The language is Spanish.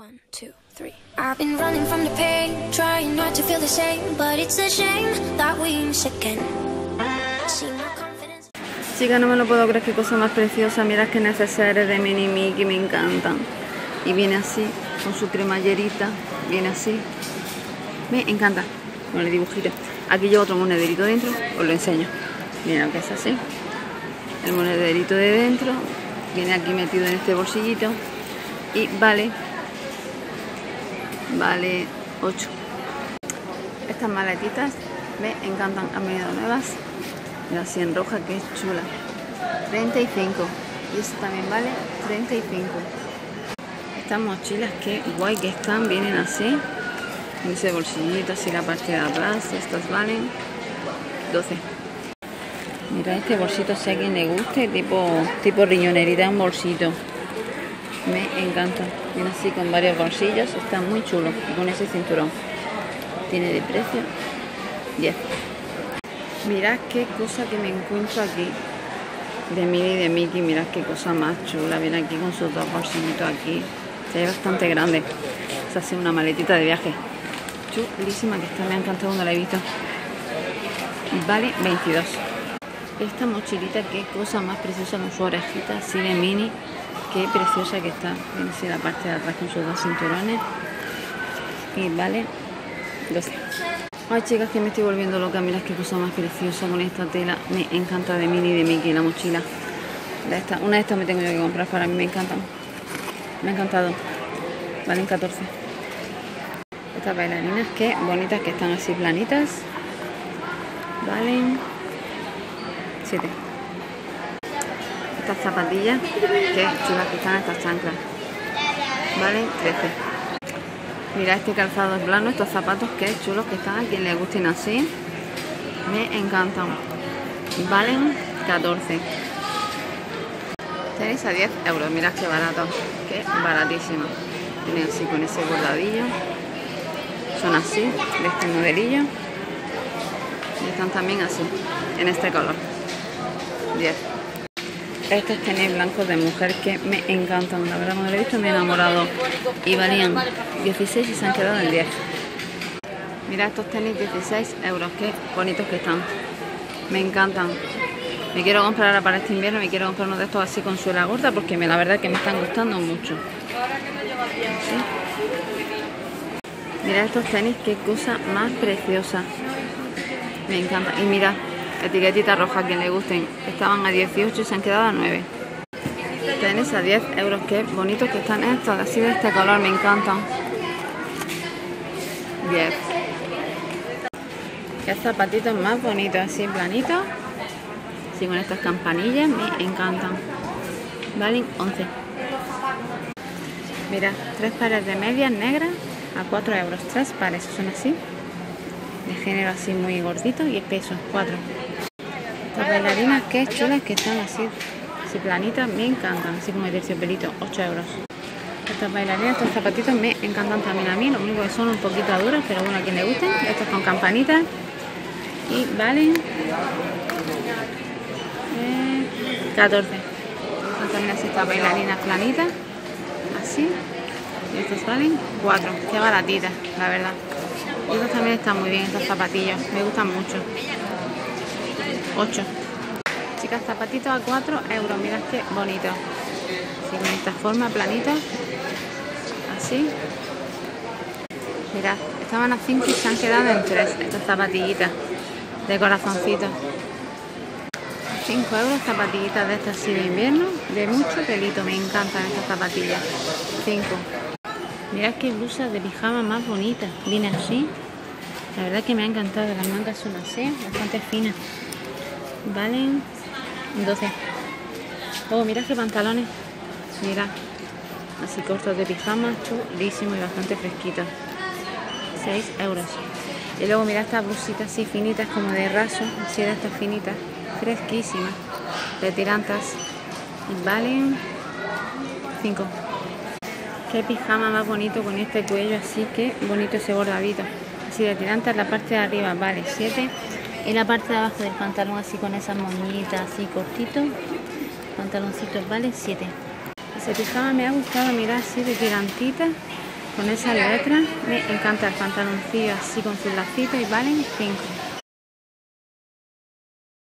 1, 2, 3. I've been running from the pain, trying not to feel the same, but it's a shame that we miss again. Chica, no me lo puedo creer, qué cosa más preciosa. Mira que necesares de Mini Mickey, me encantan. Y viene así, con su cremallerita, viene así. Me encanta, con el dibujito. Aquí llevo otro monederito dentro, os lo enseño. Mira que es así. El monederito de dentro, viene aquí metido en este bolsillito. Y vale 8. Estas maletitas me encantan, han venido nuevas. Mira, así en roja, que es chula. 35. Y esta también vale 35. Estas mochilas, qué guay que están, vienen así. En ese bolsillito, así la parte de atrás. Estas valen 12. Mira este bolsito, si a quien le guste, tipo riñonerita, un bolsito. Me encanta. Viene así con varios bolsillos, está muy chulo. Y con ese cinturón. Tiene de precio 10. Mirad qué cosa que me encuentro aquí. De Minnie y de Mickey, mirad qué cosa más chula. Viene aquí con sus dos bolsillitos aquí. Se ve bastante grande. Es así una maletita de viaje. Chulísima que está, me ha encantado cuando la he visto. Vale 22. Esta mochilita, qué cosa más preciosa con su orejita así de Minnie. Qué preciosa que está. Viene así la parte de atrás con sus dos cinturones. Y vale 12. Ay, chicas, que me estoy volviendo loca. Mirad qué cosa más preciosa con esta tela. Me encanta de Minnie y de Mickey, la mochila. Una de estas me tengo yo que comprar, para mí me encantan. Me ha encantado. Valen 14. Estas bailarinas, qué bonitas que están así planitas. Valen 7. Estas zapatillas, qué chulas que están estas chanclas. Valen 13. Mira este calzado es plano, estos zapatos, qué chulos que están. A quien les gusten así, me encantan. Valen 14. Tenéis a 10 euros. Mirad qué barato, qué baratísimo. Tienen así con ese bordadillo. Son así, de este modelillo. Y están también así, en este color. 10. Estos tenis blancos de mujer que me encantan. La verdad, cuando lo he visto me he enamorado. Y valían 16 y se han quedado en 10. Mira estos tenis, 16 euros. Qué bonitos que están. Me encantan. Me quiero comprar ahora para este invierno. Me quiero comprar uno de estos así con suela gorda, porque la verdad que me están gustando mucho. ¿Sí? Mira estos tenis, qué cosa más preciosa. Me encanta. Y mira, etiquetita roja, a quien le gusten. Estaban a 18 y se han quedado a 9. Tenis a 10 euros. Qué bonitos que están estos, así de este color, me encantan. 10. Qué zapatitos más bonitos, así planitos. Así con estas campanillas, me encantan. Valen 11. Mira, 3 pares de medias negras a 4 euros. 3 pares, son así. De género así muy gordito y espeso, 4. Estas bailarinas, qué chulas que están así planitas, me encantan, así como de terciopelito, 8 euros. Estas bailarinas, estos zapatitos me encantan también a mí, lo único que son un poquito duros, pero bueno, a quien le gusten. Estos con campanitas y valen 14. Son también así estas bailarinas planitas, así, y estos valen 4, qué baratitas, la verdad. Y estos también están muy bien, estos zapatillos, me gustan mucho. 8. Chicas, zapatitos a 4 euros, mirad qué bonito. Así con esta forma planita. Así. Mirad, estaban a 5 y se han quedado en 3. Estas zapatillitas de corazoncito. 5 euros, zapatillitas de estas así de invierno, de mucho pelito, me encantan estas zapatillas. 5. Mirad qué blusas de pijama más bonitas. Viene así. La verdad que me ha encantado. Las mangas son así, bastante finas. Valen 12. Oh, mirad qué pantalones. Mirad. Así cortos de pijama, chulísimos y bastante fresquitos. 6 euros. Y luego mirad estas blusitas así finitas, como de raso. Así de estas finitas, fresquísimas. De tirantas. Y valen 5. Qué pijama más bonito con este cuello así, que bonito ese bordadito. Así de tirantas, la parte de arriba vale 7. Y la parte de abajo del pantalón así con esas moñitas así cortitos. Pantaloncitos vale 7. Ese pijama me ha gustado, mirad, así de tirantitas. con esa letra. Me encanta el pantaloncillo así con sus lacitos y valen 5.